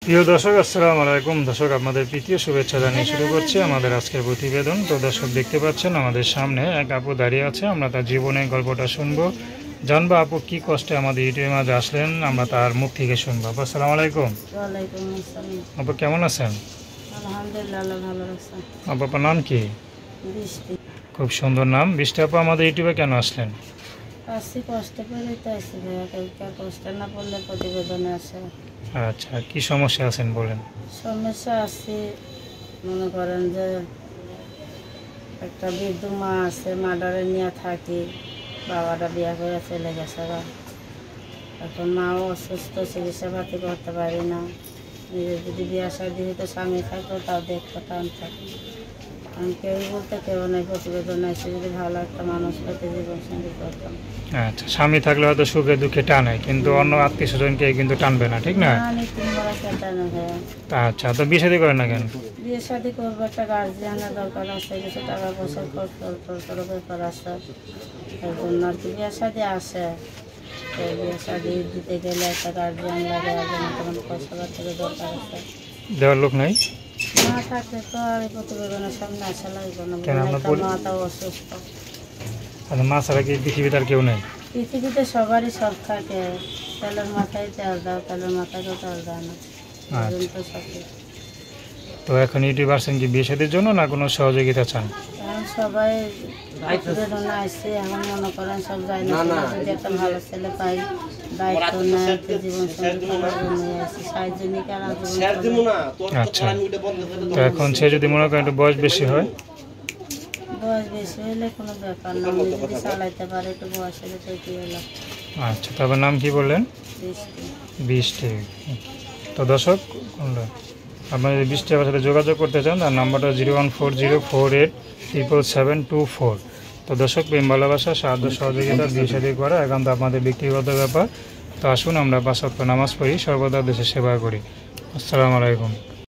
প্রিয় দর্শক, আসসালামু আলাইকুম। দর্শক, আপনাদের প্রীতীয় শুভেচ্ছা জানিয়ে শুরু করছি আমাদের আজকের প্রতিবেদন। তো দর্শক, দেখতে পাচ্ছেন আমাদের সামনে এক আপু দাঁড়িয়ে আছে। আমরা তার জীবনের গল্পটা শুনবো, জানবো আপু কি কষ্টে আমাদের ইউটিউবের মাঝে আসলেন, আমরা তার মুখ থেকে শুনবো। আপু, আসসালামু আলাইকুম। ওয়ালাইকুম আসসালাম। আপু কেমন আছেন? আলহামদুলিল্লাহ, আল্লাহ ভালো রাখছেন। আপু, আপনার নাম কি? বৃষ্টি। খুব সুন্দর নাম। বৃষ্টি আপু, আমাদের ইউটিউবে কেন আসলেন? আসছি কষ্ট করে তো আসছি ভাইয়া, কেউ কষ্ট না পড়লে প্রতিবেদনে আসে। আচ্ছা, কি সমস্যা আছেন বলেন। সমস্যা আছে, মনে করেন যে একটা বৃদ্ধ মা আছে, মাডারে নিয়ে থাকি। বাবাটা বিয়ে করে চলে গেছে। এখন মাও অসুস্থ, চিকিৎসা পাতি করতে পারি না। নিজের যদি বিয়ে শাদী হতো, স্বামী থাকতো, তাও দেখতে টান থাকে। আমি কেউ বলতে কেউ নেই, প্রতিবেদন এসে যদি ভালো একটা মানুষ পেতে জীবন সঙ্গী করতাম। আচ্ছা, স্বামী থাকলে হয়তো সুখে দুঃখে টানে, কিন্তু অন্য আত্মীয় স্বজনকে কিন্তু টানবে না, ঠিক না? আমি 3 বার টানা ভাইয়া। আচ্ছা, তো বিয়ে শাদী করেন না কেন? বিয়ে শাদী করবো, একটা গার্জিয়ানের দরকার আছে, কিছু টাকা পয়সা খরচ ব্যাপার আছে। এর জন্য আর কি বিয়ে শাদী আসে। তো বিয়ে শাদী দিতে গেলে একটা গার্জিয়ান লাগে, একজন তখন পয়সা পাতির দরকার আছে। দেওয়ার লোক নাই? না থাকলে তো আর এই প্রতিবেদনের সামনে আসা লাগবে না। কেন, আপনার মাতাও অসুস্থ। আচ্ছা, মা ছাড়া কি পৃথিবীতে আর কেউ নেই? পৃথিবীতে সবারই সব থাকে। তেলের মাথায় তেল দাও, তেলের মাথায় তো তেল দাও না। আচ্ছা, তো সব কিছু। তো এখন ইউটিউব আসছেন কি বিয়ে শাদীর জন্য, না কোনো সহযোগিতা চান? এখন সবাই প্রতিবেদনে আসছে, এখন মনে করেন সব যায় না, যদি একটা ভালো ছেলে পাই, দায়িত্ব নেয়, জীবন সঙ্গী করার জন্য আসছি, সাহায্যনিক আর আচ্ছা, তো এখন সে যদি মনে করেন একটু বয়স বেশি হয়? বয়স বেশি হলে কোনো ব্যাপার না, উনি যদি চালাইতে পারে, একটু বয়স হলে তো কি হলো। আচ্ছা, তবে নাম কি বললেন? বৃষ্টি। বৃষ্টি। তো দর্শক, আপনারা যদি বৃষ্টি আমার সাথে যোগাযোগ করতে চান, তার নাম্বারটা 01404877724। তো দর্শক, প্রেম ভালোবাসা, সাহায্য সহযোগিতা, বিয়ে শাদী করা একান্ত আপনাদের ব্যক্তিগত ব্যাপার। তো আসুন আমরা 5 ওয়াক্ত নামাজ পড়ি, সর্বদা দেশের সেবা করি। আসসালামু আলাইকুম।